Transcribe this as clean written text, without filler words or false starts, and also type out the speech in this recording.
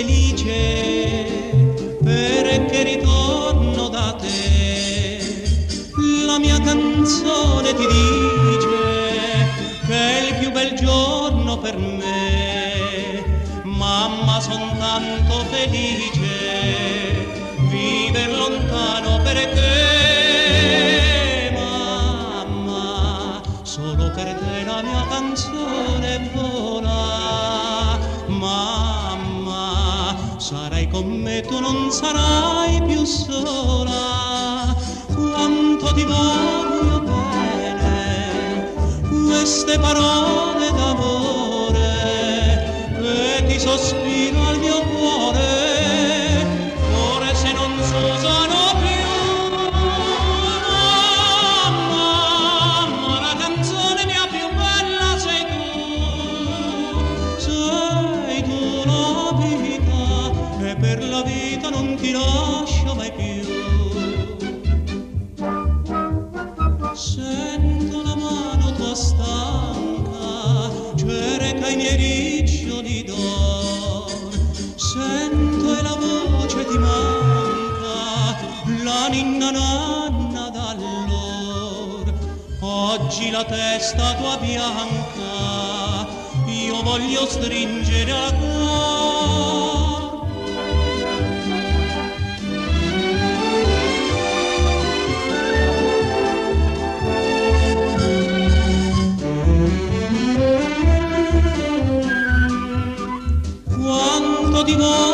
felice perché ritorno da te. La mia canzone ti dice che è il più bel giorno per me. Mamma, son tanto felice viver lontano perché, mamma, solo per te la mia canzone vola. Mamma, sarai con me, tu non sarai più sola. Quanto ti voglio bene, queste parole d'amore che ti sospiro al mio cuore. Ora se non s'usano più, mamma, la canzone mia più bella sei tu la vita, e per la vita non ti lascio mai più. Sento la mano tua stanca, cerca i miei riccioli d'or. Sento e la voce ti manca, la ninna nanna d'allor. Oggi la testa tua bianca io voglio stringere al cuore. Quanto ti voglio